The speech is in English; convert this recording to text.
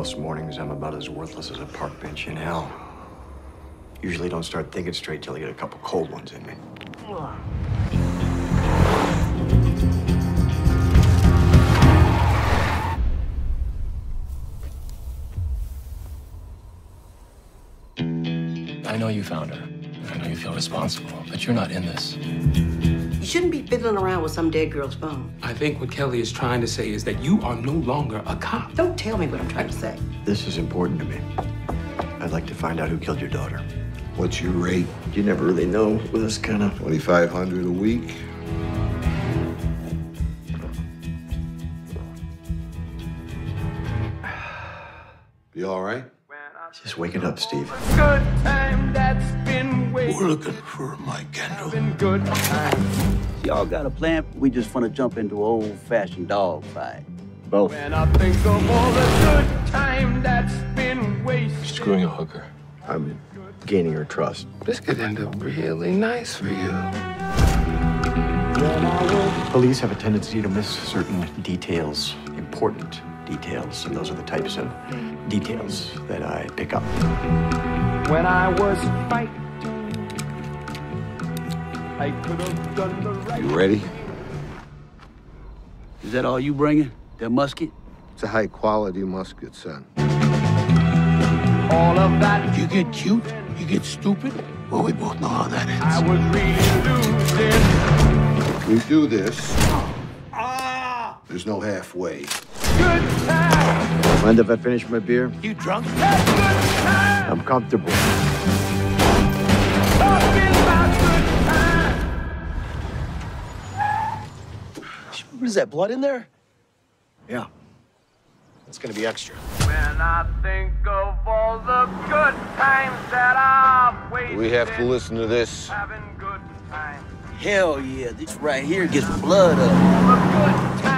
Most mornings, I'm about as worthless as a park bench in hell. Usually don't start thinking straight till I get a couple cold ones in me. I know you found her. I know you feel responsible, but you're not in this. You shouldn't be fiddling around with some dead girl's phone. I think what Kelly is trying to say is that you are no longer a cop. Don't tell me what I'm trying to say. This is important to me. I'd like to find out who killed your daughter. What's your rate? You never really know with this kind of... 2,500 a week? You all right? Just wake it up, Steve. Good time that's been wasted. We're looking for Mike Kendall. Good time. Y'all got a plan? We just want to jump into an old-fashioned dog fight. Both. When I think of all the good time that's been wasted. Screwing a hooker. I'm gaining her trust. This could end up really nice for you. Police have a tendency to miss certain details, important details, and those are the types of details that I pick up. When I was fighting, I could have done the right. You ready? Is that all you bringing? That musket? It's a high-quality musket, son. All of that. You get cute, you get stupid. Well, we both know how that I ends. was really losing. We do this. There's no halfway. Good time. Mind if I finish my beer? You drunk? That's good time. I'm comfortable. Talking about good time. What is that, blood in there? Yeah. It's gonna be extra. When I think of all the good times that I've wasted. We have to listen to this. Having good times. Hell yeah, this right here gets blood up. All the good times.